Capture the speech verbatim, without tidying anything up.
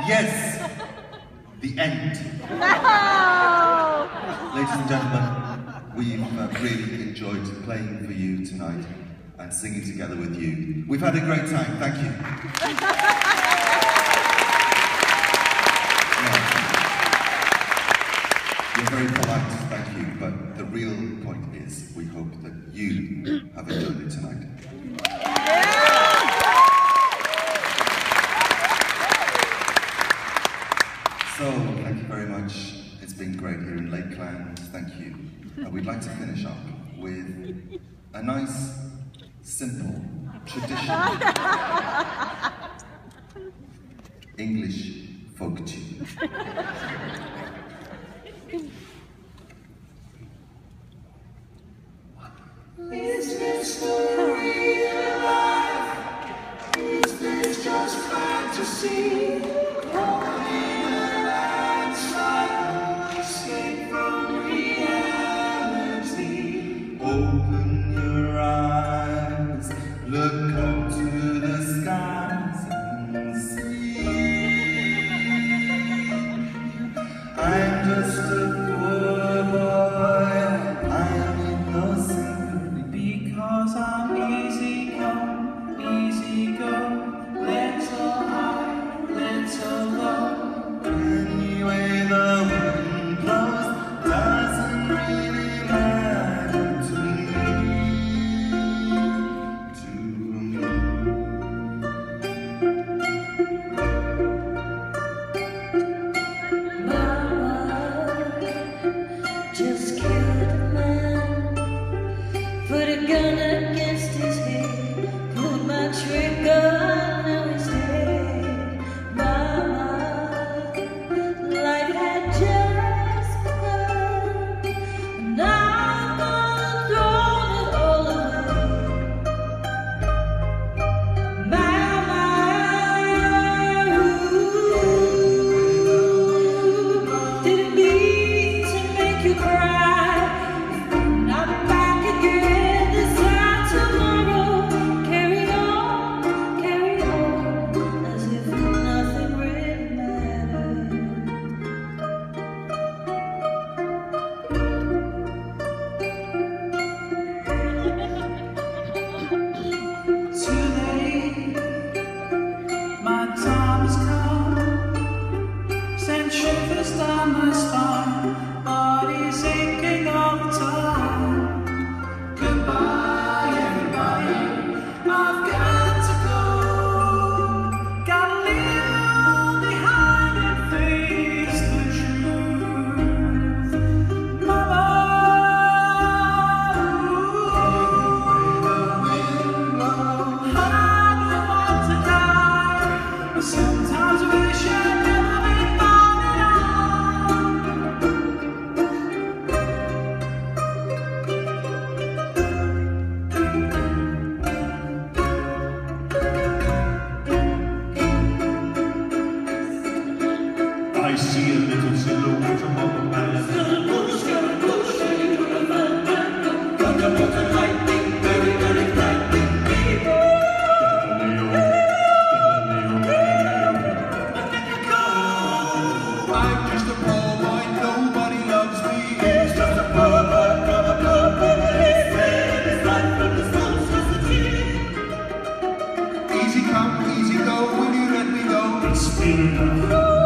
Yes, the end. No! Ladies and gentlemen, we've uh, really enjoyed playing for you tonight and singing together with you. We've had a great time, thank you. No, you're very polite, thank you, but the real point is we hope that you have enjoyed it tonight. So, thank you very much. It's been great here in Lakeland. Thank you. Uh, we'd like to finish up with a nice, simple, traditional English folk tune. Is this the real life? Is this just fantasy? Open your eyes, look up to the skies and see. I'm just a poor boy, I'm innocent because I'm easy come, easy go, little high, little low. Anyway, the wind blows, doesn't really matter. Just killed a man, put a gun against his head, pulled my trigger, now he's dead. Mama, life had just begun, and now I'm gonna throw it all away. Mama, ooh, didn't mean to make you cry. Not back again this time tomorrow. Carry on, carry on, as if nothing really mattered. Too late, my time has come. Send shivers down my spine, body's aching all the time. Goodbye, everybody, I've got to go. Gotta leave behind and face the truth. Mama, ooh, I don't want to die, but sometimes I wish I'd never been born at all. I see a little silhouette above the man. Scaramouche, Scaramouche, shade of a man, man, thunderbolt and lightning, very, very frightening people. I'm just a poor boy, nobody loves me. He's just a poor boy from a poor family. Saved his life from this monstrosity. Easy come, easy go, will you let me go? It's been enough.